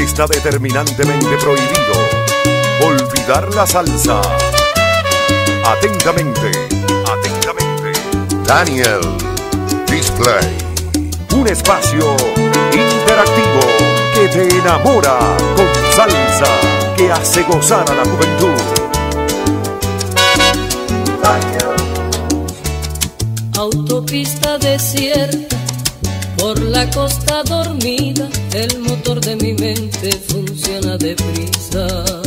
está determinantemente prohibido olvidar la salsa. Atentamente, atentamente, Daniel Display. Un espacio interactivo que te enamora con salsa que hace gozar a la juventud. Autopista desierta, por la costa dormida, el motor de mi mente funciona deprisa.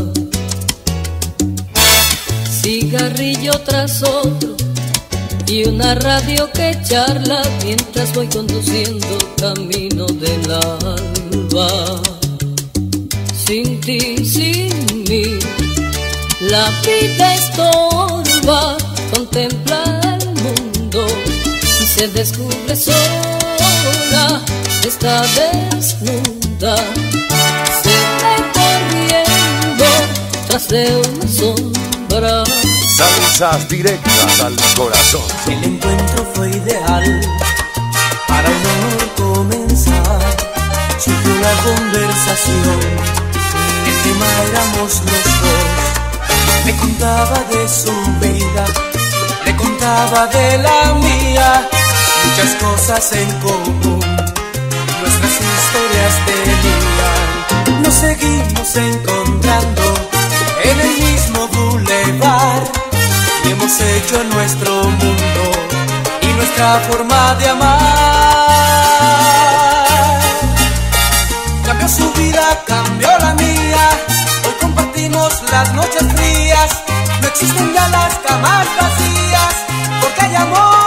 Cigarrillo tras otro y una radio que charla mientras voy conduciendo camino del alba. Sin ti, sin mí, la vida estorba. Contempla el mundo y se descubre sola. Está desnuda, se ve corriendo tras de una sombra. Salsas directas al corazón. El encuentro fue ideal para un amor comenzar. Surgió una conversación, el tema éramos los dos. Me contaba de su vida, le contaba de la mía. Muchas cosas en común, nuestras historias tenían. Nos seguimos encontrando en el mismo bulevar y hemos hecho nuestro mundo y nuestra forma de amar. Cambió su vida, cambió la mía. Hoy compartimos las noches frías. No existen ya las camas vacías, porque hay amor.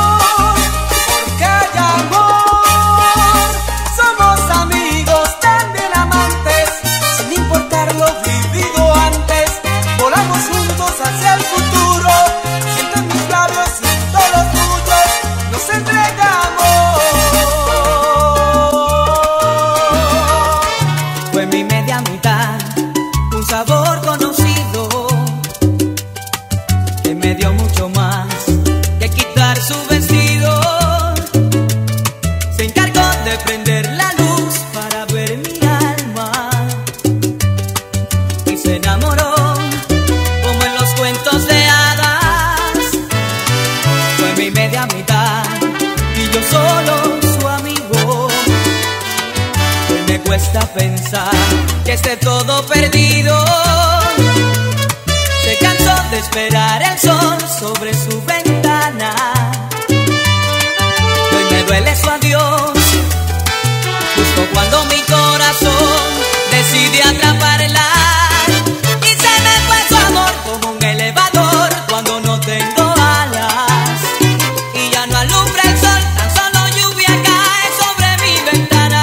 Pensar que esté todo perdido. Se cansó de esperar el sol sobre su ventana. Hoy me duele su adiós, justo cuando mi corazón decide atraparla. Y se me fue su amor como un elevador cuando no tengo alas. Y ya no alumbra el sol, tan solo lluvia cae sobre mi ventana.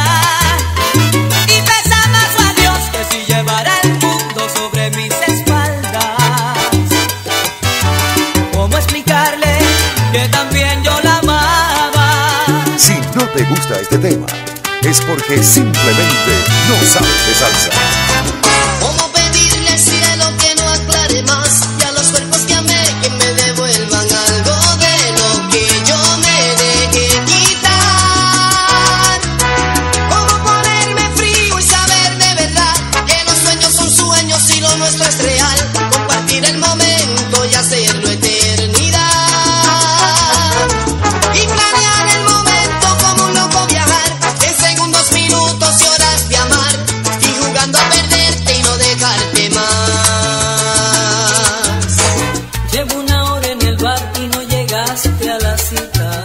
Llevará el mundo sobre mis espaldas. ¿Cómo explicarle que también yo la amaba? Si no te gusta este tema, es porque simplemente no sabes de salsa. ¿Cómo pedirle al cielo que no aclare más? Y a los cuerpos que amé que me devuelvan algo de lo que yo me dejé quitar. ¿Cómo ponerme frío y saber de verdad que los sueños son sueños y lo nuestro es real? Compartir el momento y hacerlo eternidad. Y planear el momento como un loco viajar en segundos, minutos y horas de amar. Y jugando a perderte y no dejarte más. Llevo una hora en el bar y no llegaste a la cita.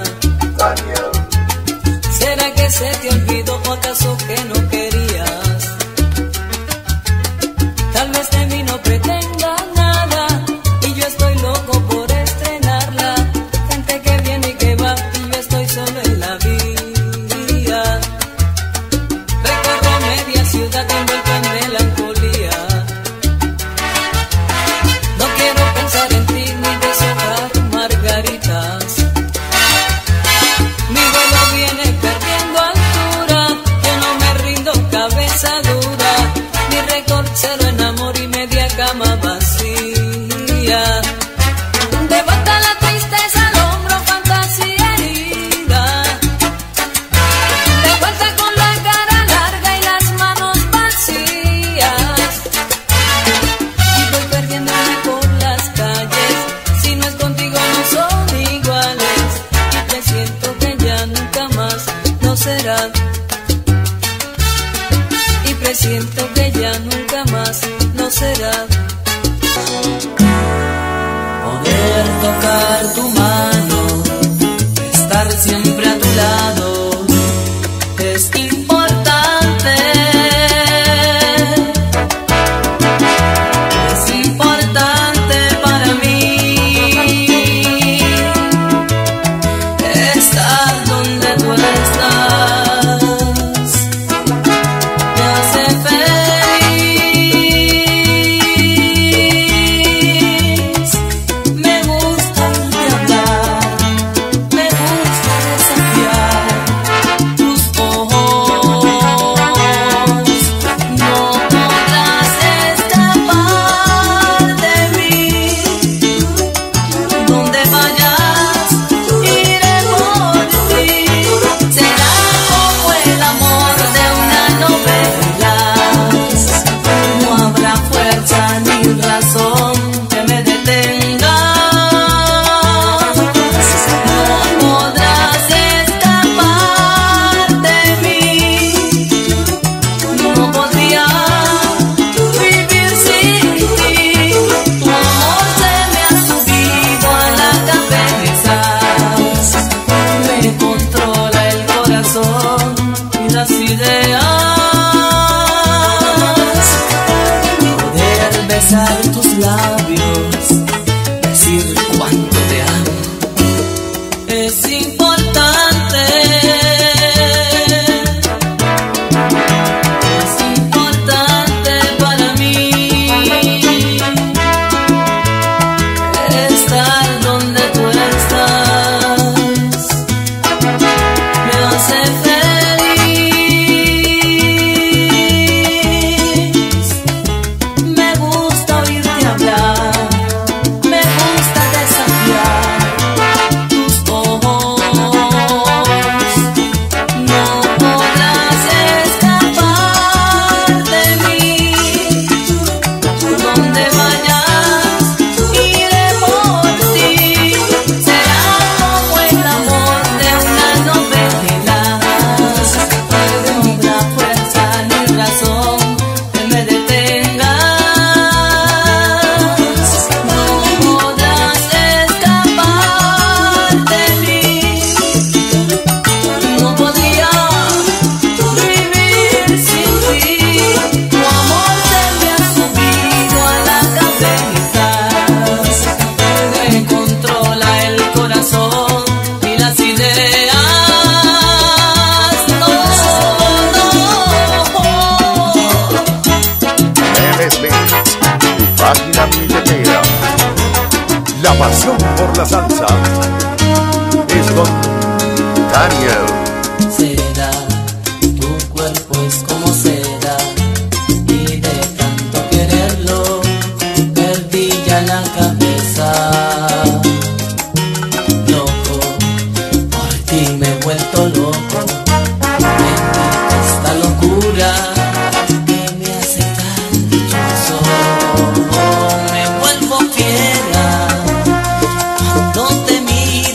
¿Será que se te olvidó o acaso que no querías? Tal vez de mí no pretenda nada y yo estoy loco por estrenarla. Gente que viene y que va y yo estoy solo en la vía. Recorro media ciudad envuelto en melancolía. No quiero pensar en ti ni deshojar margaritas. Mi vuelo viene perdiendo altura, yo no me rindo, cabeza dura. Mi récord cero en amor y media cama vacía. Devota la tristeza al hombro, fantasía herida. De vuelta con la cara larga y las manos vacías. siento que ya nunca más lo será. Poder tocar tu mano, estar siempre a tu lado, es importante. Es importante para mí estar donde tú estás. Me hace feliz. Me gusta hablar, me gusta desafiar tus ojos. No podrás escapar de mí. Donde vayas, iré por ti. Será como el amor de una novela. No habrá fuerza ni razón que me detenga. No podrás escapar de mí. No podría vivir sin ti. Tu amor se me ha subido a la cabeza. Me controla el corazón y las ideas. Poder besar tus labios, decir cuánto te amo, es importante. Es importante para mí estar donde tú estás. Me hace feliz. Me gusta oírte hablar, me gusta desafiar tus ojos. No podrás escapar de mí. Donde vayas, iré por ti. Será como el amor de una novela. No habrá fuerza ni razón que me detenga. No podrás escapar de mí. No podría vivir sin ti. Tu amor se me ha subido a la cabeza. Me controla el corazón y las ideas. No, no. MSB, tu página billetera. La pasión por la salsa es con Daniel. Seda, tu cuerpo es como seda, y de tanto quererlo perdí ya la cabeza. Loco, por ti me he vuelto loco. Bendita esta locura que me hace tan dichoso. Me vuelvo fiera cuando te miro.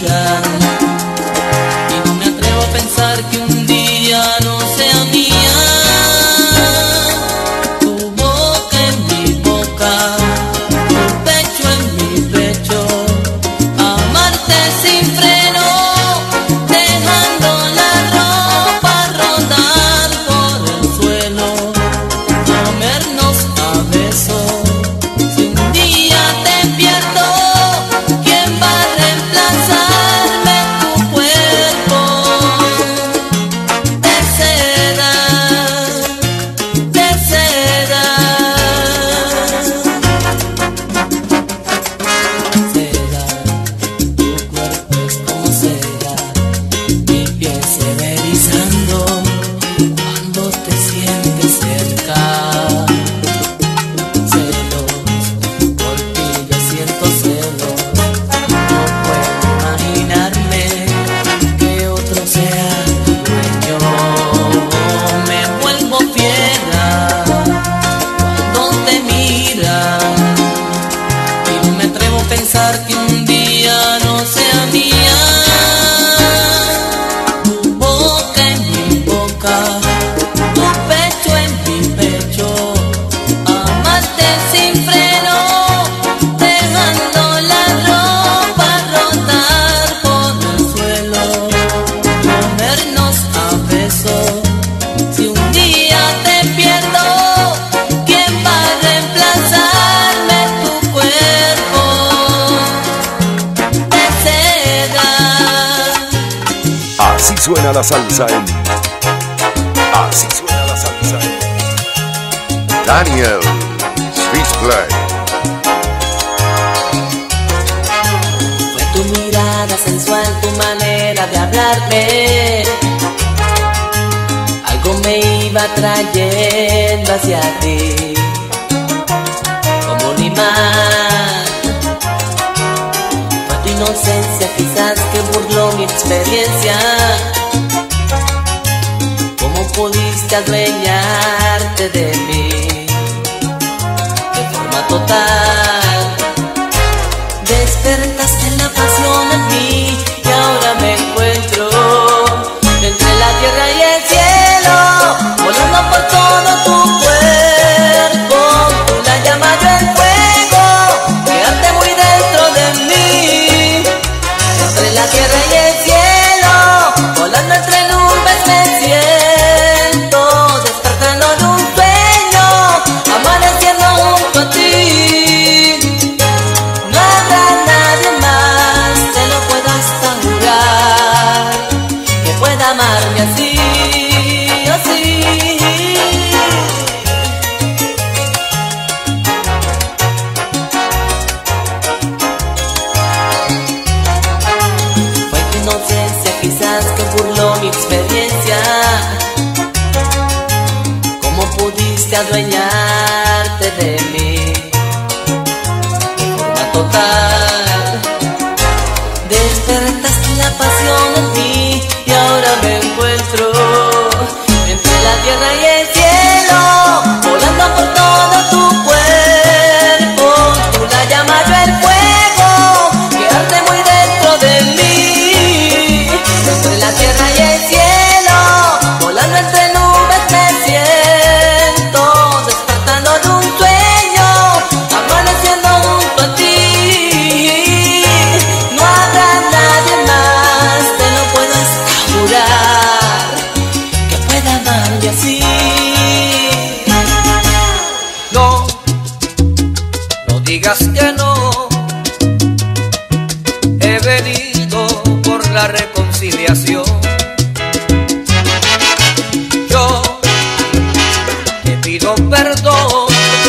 suena la salsa en... Así suena la salsa en... Daniel Street Play. Fue tu mirada sensual, tu manera de hablarme. Algo me iba trayendo hacia ti, como un imán. Fue tu inocencia quizás que burló mi experiencia. ¿Cómo pudiste adueñarte de mí de forma total? Despertaste la pasión en mí y ahora me encuentro entre la tierra y el cielo, volando por todo tu cuerpo. Tú la llamas, yo el fuego, quédate muy dentro de mí. Entre la tierra y el cielo, volando entre nubes me siento, despertando de un sueño, amaneciendo junto a ti. No habrá nadie más, te lo puedo hasta jurar, que pueda amarme así, así. Fue tu inocencia quizás que burló mi experiencia. ¿Cómo pudiste adueñarte de mí de forma total? Despertaste la pasión en mí y ahora me encuentro entre la tierra y el cielo, volando por todo tu cuerpo. Tú la llamas, yo el fuego, que arde muy dentro de mí. Entre la tierra y el cielo, volando entre nubes me siento, despertando de un sueño, amaneciendo junto a ti. No habrá nadie más, te lo puedo asegurar, que pueda amarme así. No, no digas que no. He venido por la reconciliación. Yo te pido perdón.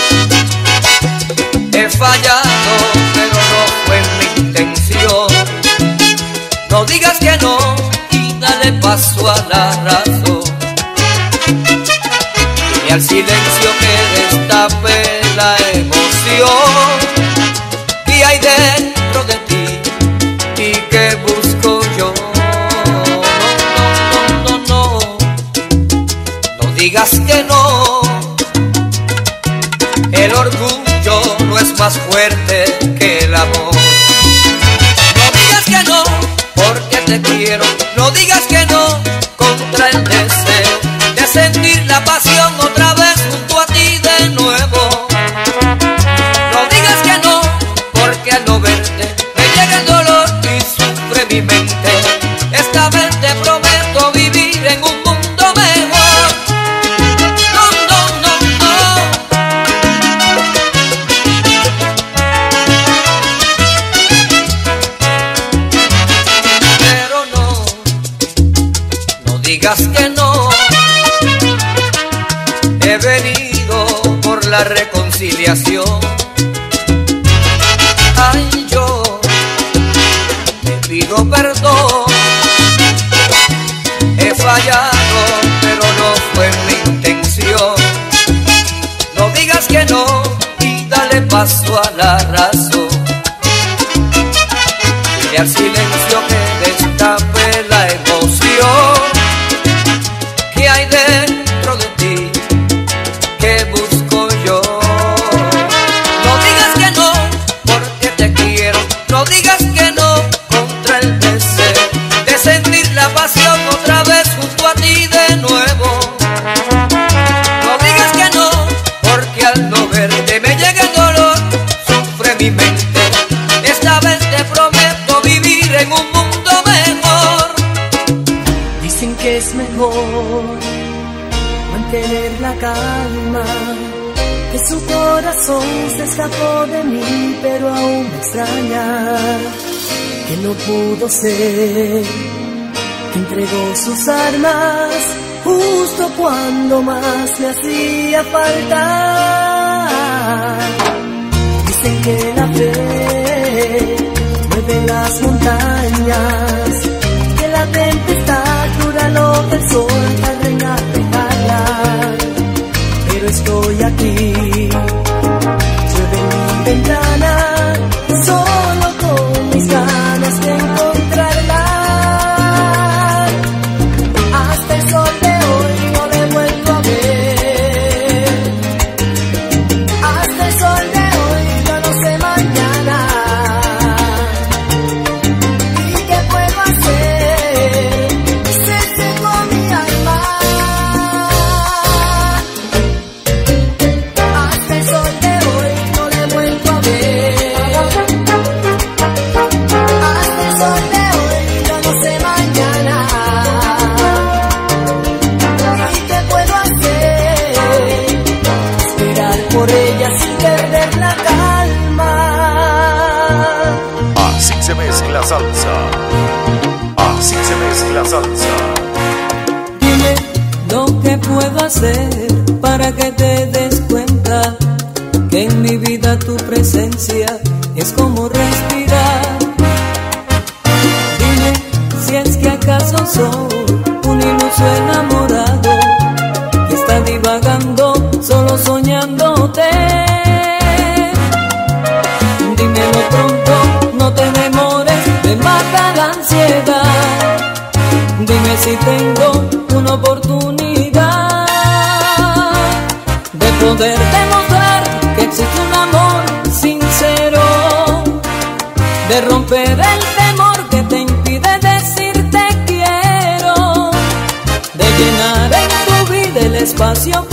He fallado, pero no fue mi intención. No digas que no y dale paso a la razón. Y al silencio que destape la emoción que hay dentro de ti y que busco yo. No, no, no, no, no digas que no. El orgullo no es más fuerte que el amor. No digas que no, porque te quiero. No digas que no contra el deseo de sentir la pasión otra vez junto a ti de nuevo. No digas que no, porque al no verte me llega el dolor y sufre mi mente. Esta vez te prometo vivir en un mundo mejor. No, no, no, no. Pero no, no digas que no. He venido por la reconciliación. Ay, yo te pido perdón. He fallado, pero no fue mi intención. No digas que no y dale paso a la razón. Y al silencio que destape la emoción que hay dentro de ti, que busco yo. No digas que no, porque te quiero. No digas que no contra el deseo de sentir la pasión otra vez junto a ti de nuevo. No digas que no, porque al no verte me llega el dolor, sufre mi mente. Esta vez te prometo vivir en un mundo mejor. Dicen que es mejor mantener la calma, que su corazón se escapó de mí, pero aún me extraña que no pudo ser Entregó sus armas justo cuando más me hacía falta. Dicen que la fe mueve las montañas, que la tempestad dura lo que el sol tarda en dejarla. Pero estoy aquí, llueve en mi ventana, solo con mis ganas de encontrarla. Hasta el sol de hoy no le he vuelto a ver. Hasta el sol de hoy yo no sé mañana. ¿Y qué puedo hacer? Se secó mi alma. Hasta el sol de hoy no le he vuelto a ver. Hasta el sol de hoy yo no sé mañana. ¿Y qué puedo hacer? Esperar por ella sin perder la calma. Así se mezcla salsa. Así se mezcla salsa. Dime lo que puedo hacer para que te des cuenta que en mi vida tu presencia es como respirar. Dime si es que acaso soy un iluso enamorado que está divagando solo soñándote. Dímelo pronto, no te demores, me mata la ansiedad. Dime si tengo una oportunidad de poder demostrar que existe un amor sincero, de romper el temor que te impide decir te quiero, de llenar en tu vida el espacio